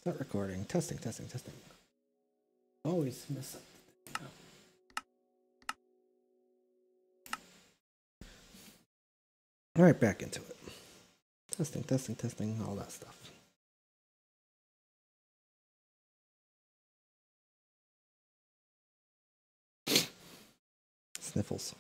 Start recording. Testing. Always mess up. All right, back into it. Testing, all that stuff. Sniffles.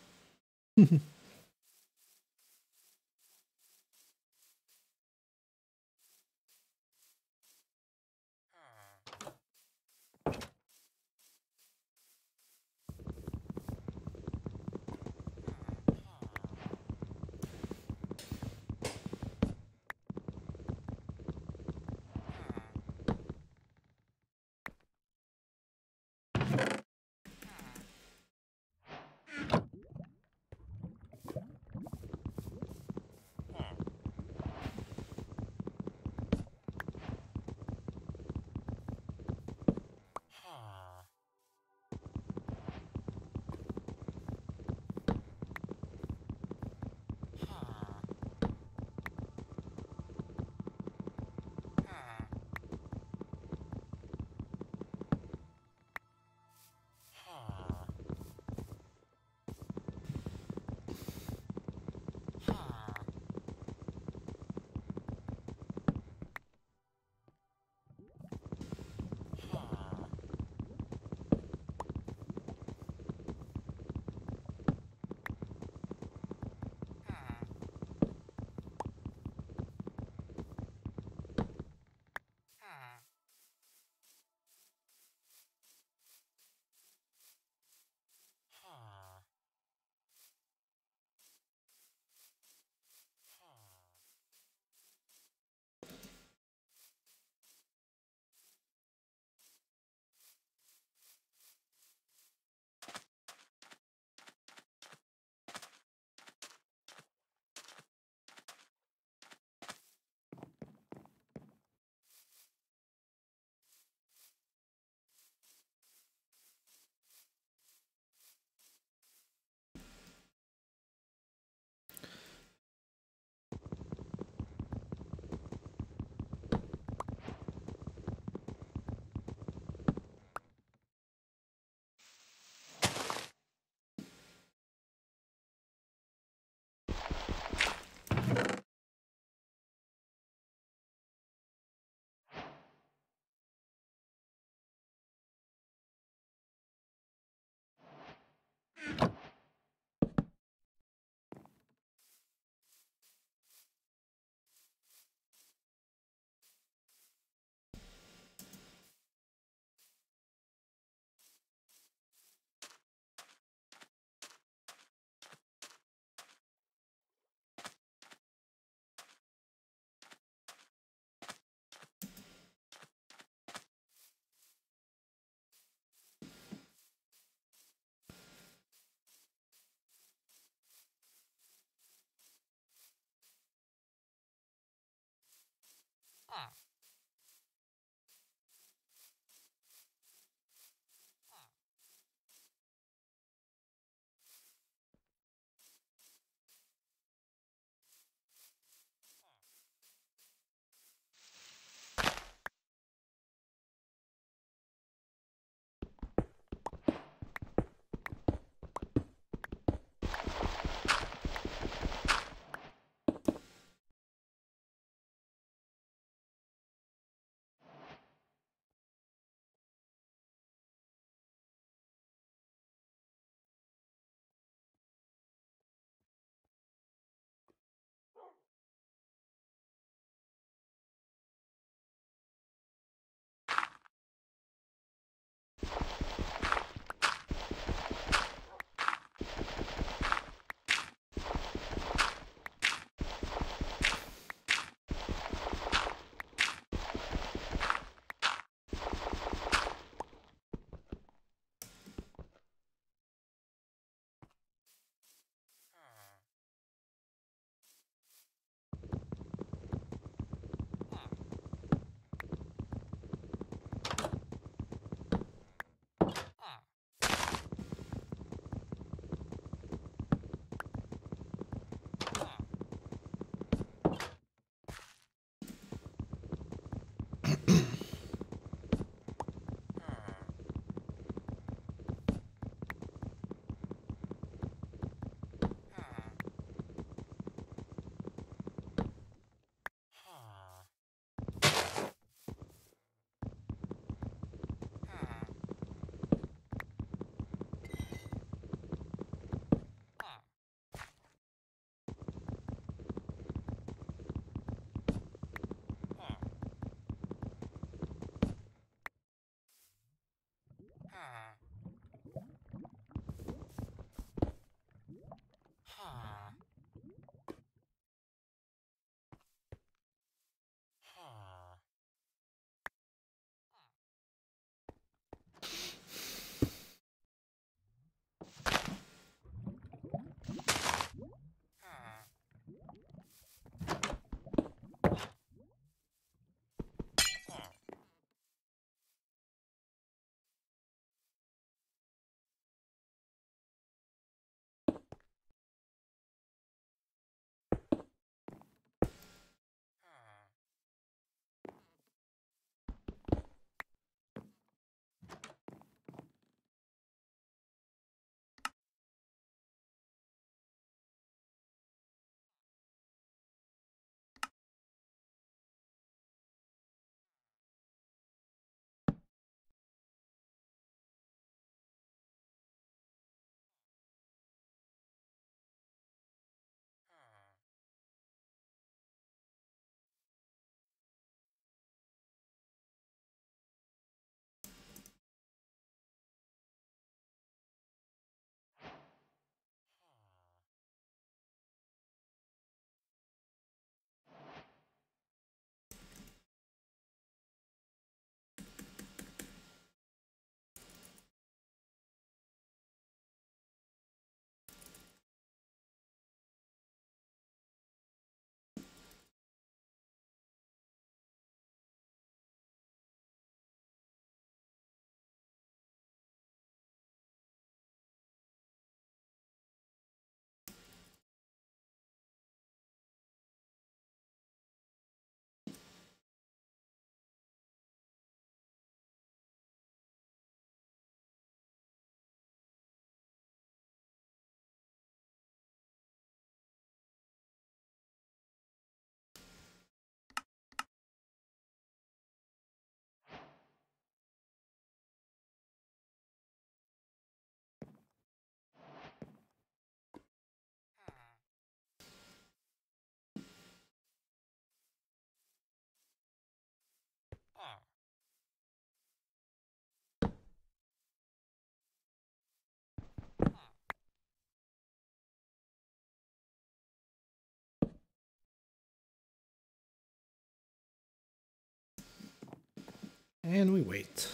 And we wait.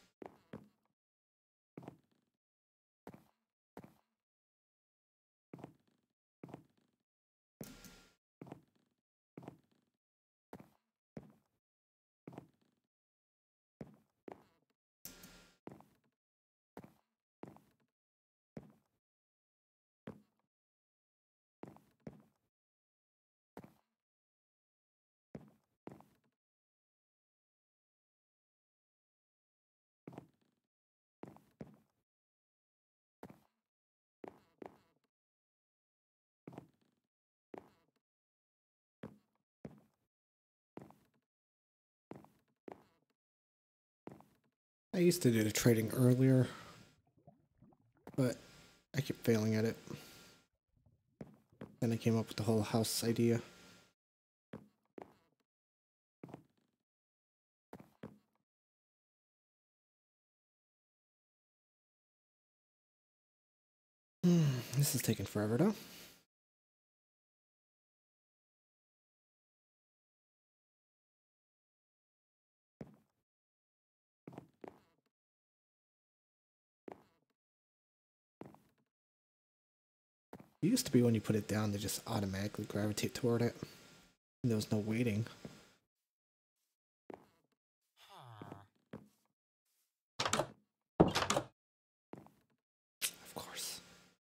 I used to do the trading earlier, but I keep failing at it. Then I came up with the whole house idea. This is taking forever though. It used to be when you put it down, they just automatically gravitate toward it. And there was no waiting. Of course.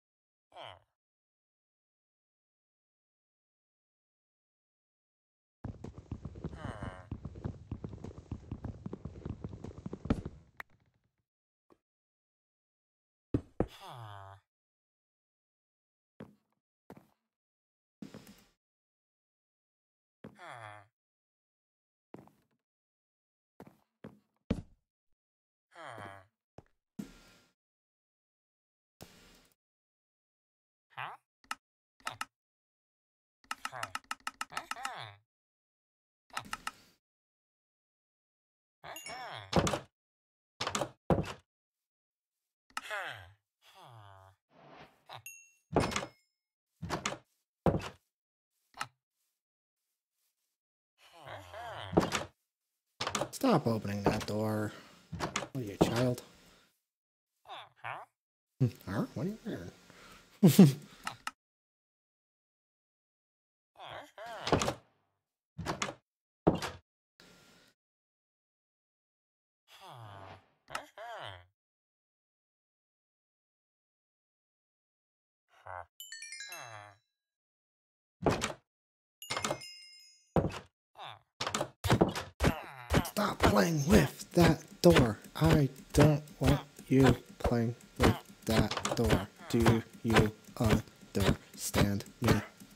Stop opening that door. What are you, a child? Huh? What are you wearing? Stop playing with that door. I don't want you playing with that door. Do you understand me?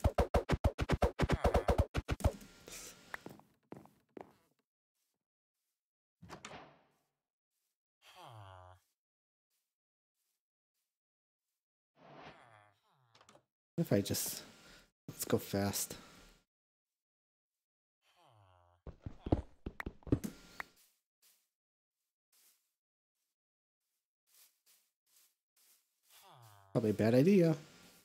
If I just... Let's go fast. Probably a bad idea.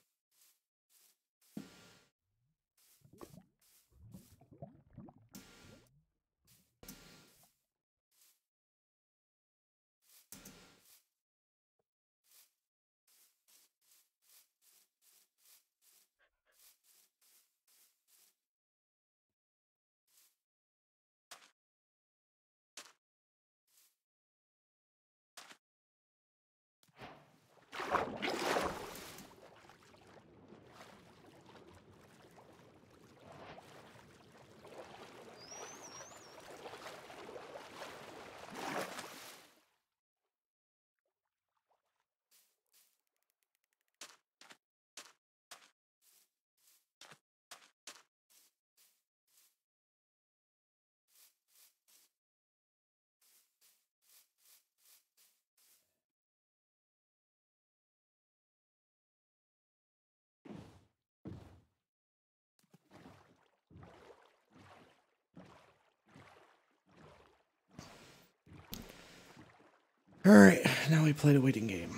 Alright, now we play the waiting game.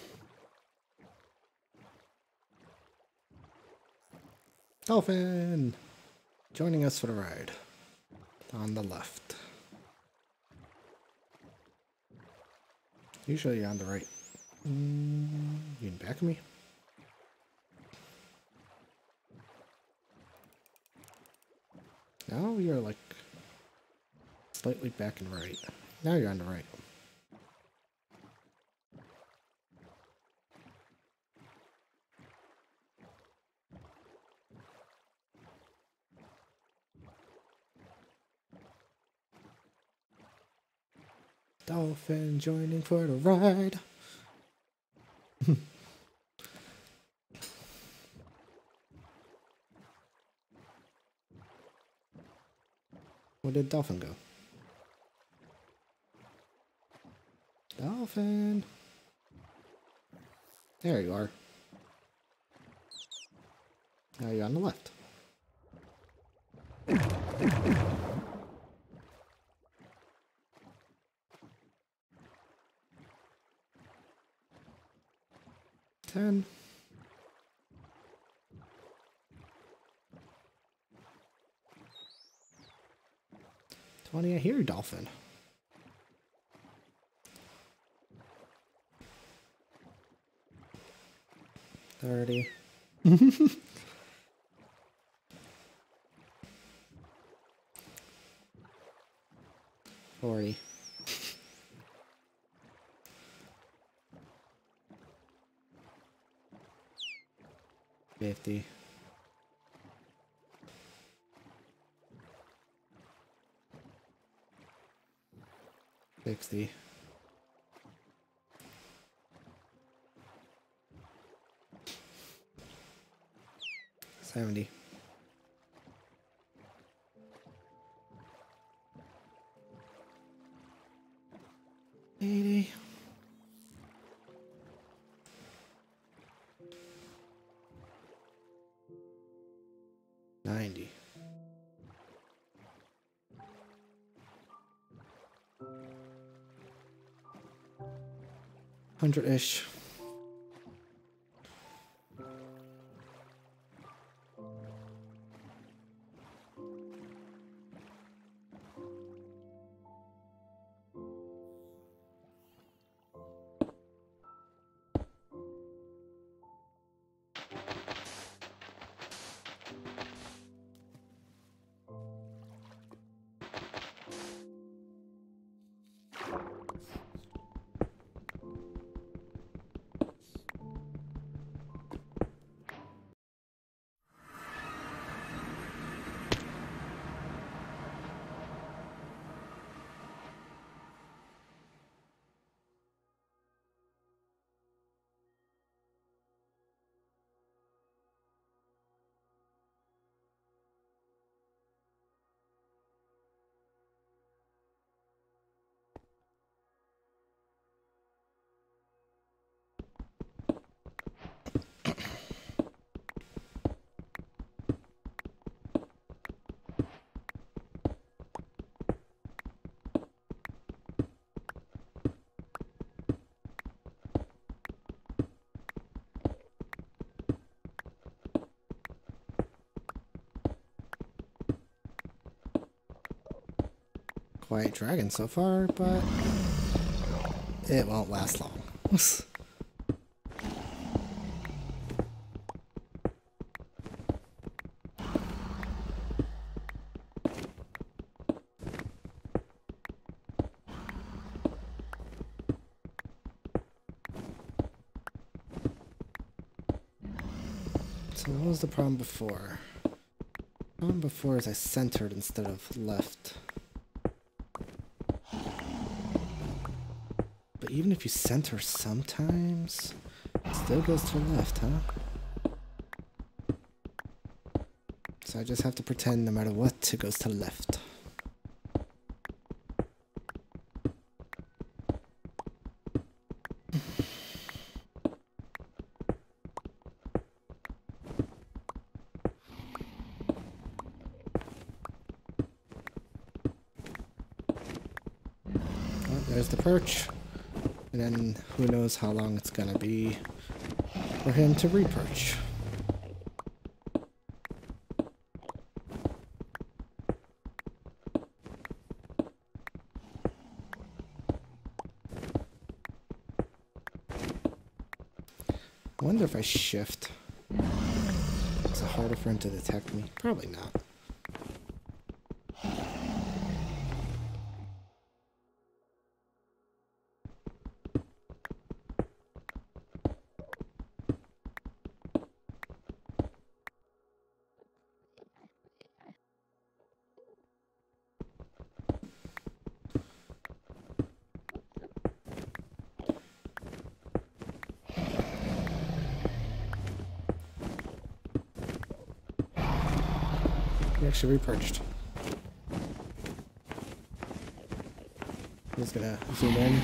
Dolphin! Joining us for the ride. On the left. Usually you're on the right. You in back of me? Now you're like slightly back and right. Now you're on the right. Dolphin joining for the ride. Where did Dolphin go? Dolphin! There you are. Now you're on the left. 10. 20. I hear you, Dolphin. 30. 40. 50. 60. 70. 80. 90. 100-ish. Quiet dragon so far, but it won't last long. So what was the problem before? The problem before is I centered instead of left. But even if you center sometimes, it still goes to the left, huh? So I just have to pretend no matter what, it goes to the left. Oh, there's the perch. And then who knows how long it's gonna be for him to re-perch. I wonder if I shift. Is it harder for him to detect me? Probably not. He actually repurchased. He's gonna zoom in.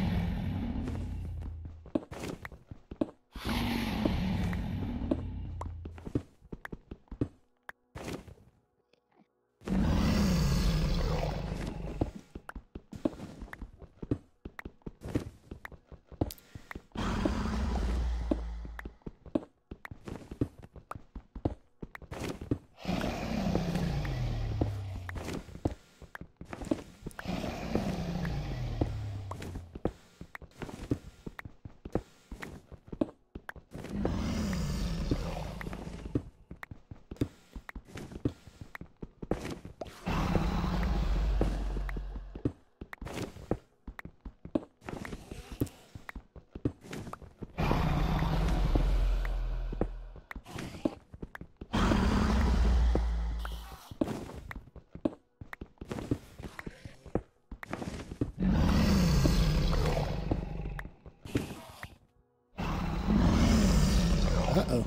Uh-oh.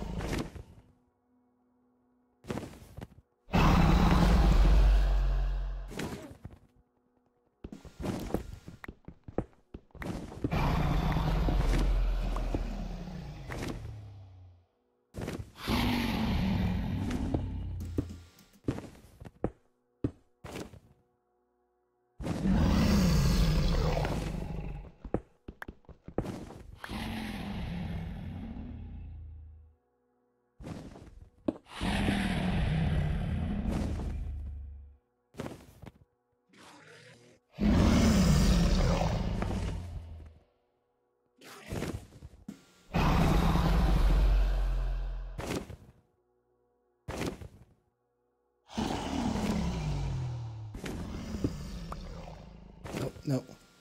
No.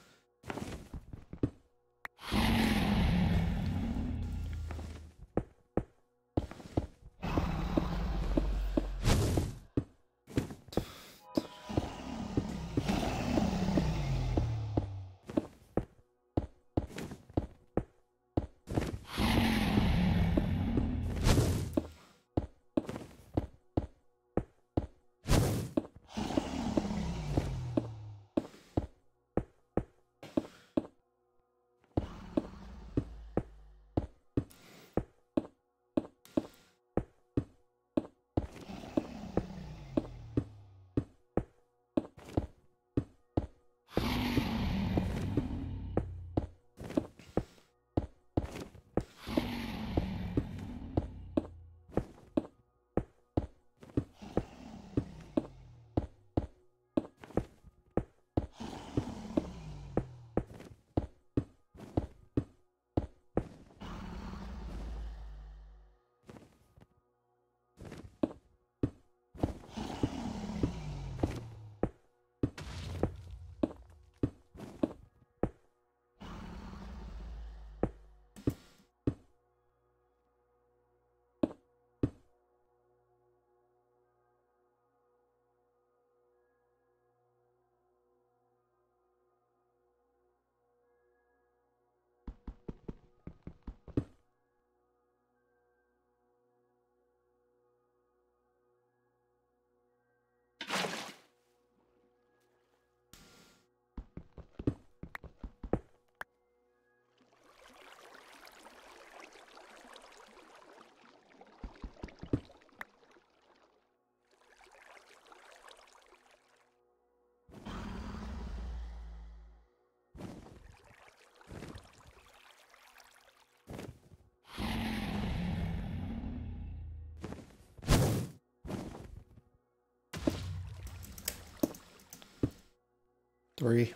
Three.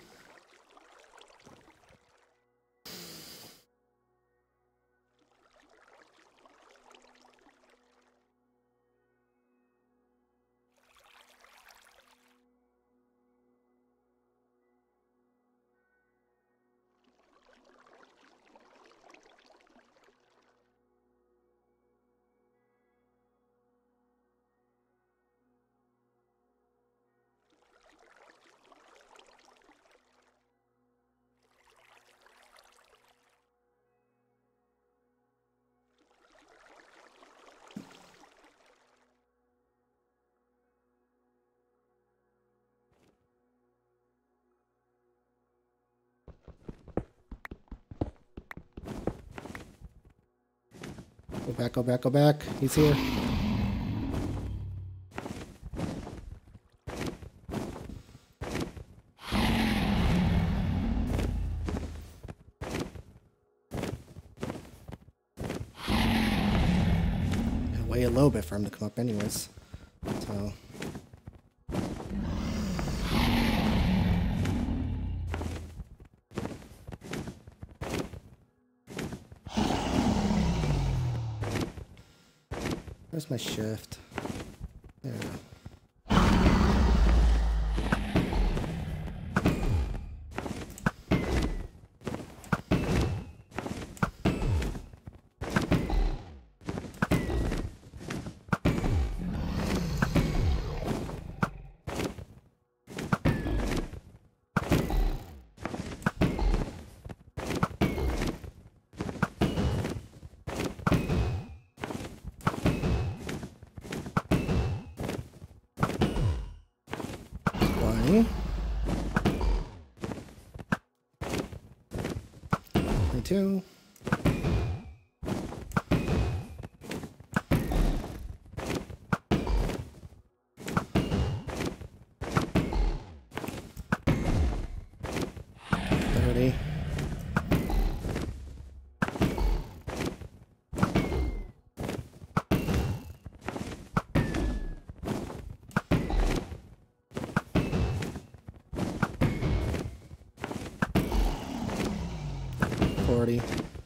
Go back, go back, go back. He's here. Wait a little bit for him to come up anyways. So where's my shift? There we go. Two. $30. 40.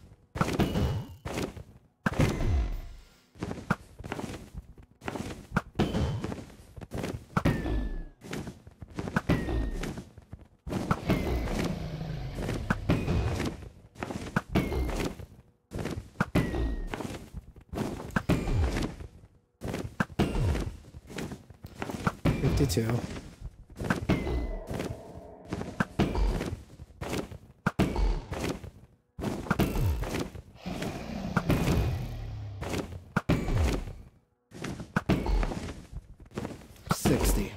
52. 60.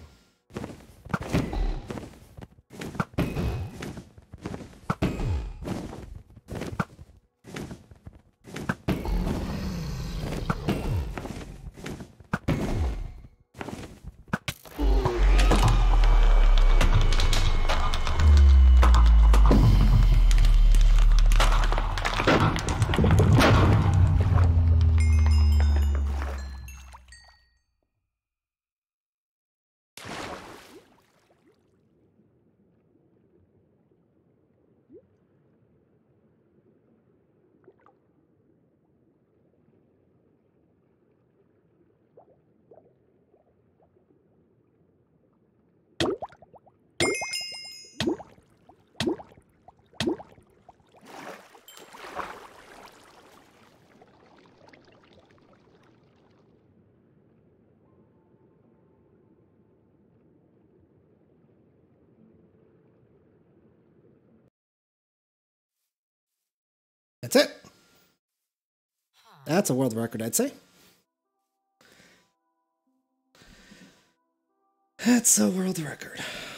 'That's it. That's a world record, I'd say. That's a world record.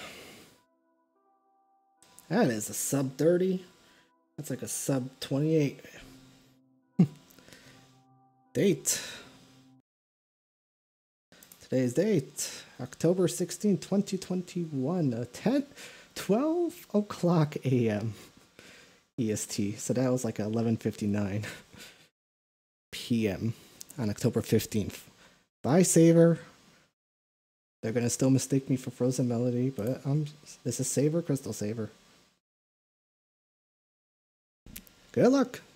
That is a sub 30. That's like a sub 28. Date. Today's date, October 16, 2021, 12 o'clock a.m. EST. So that was like 11:59 p.m. on October 15th. Bye, Saver. They're going to still mistake me for Frozen Melody, but this is Saver, CrystalSaver. Good luck.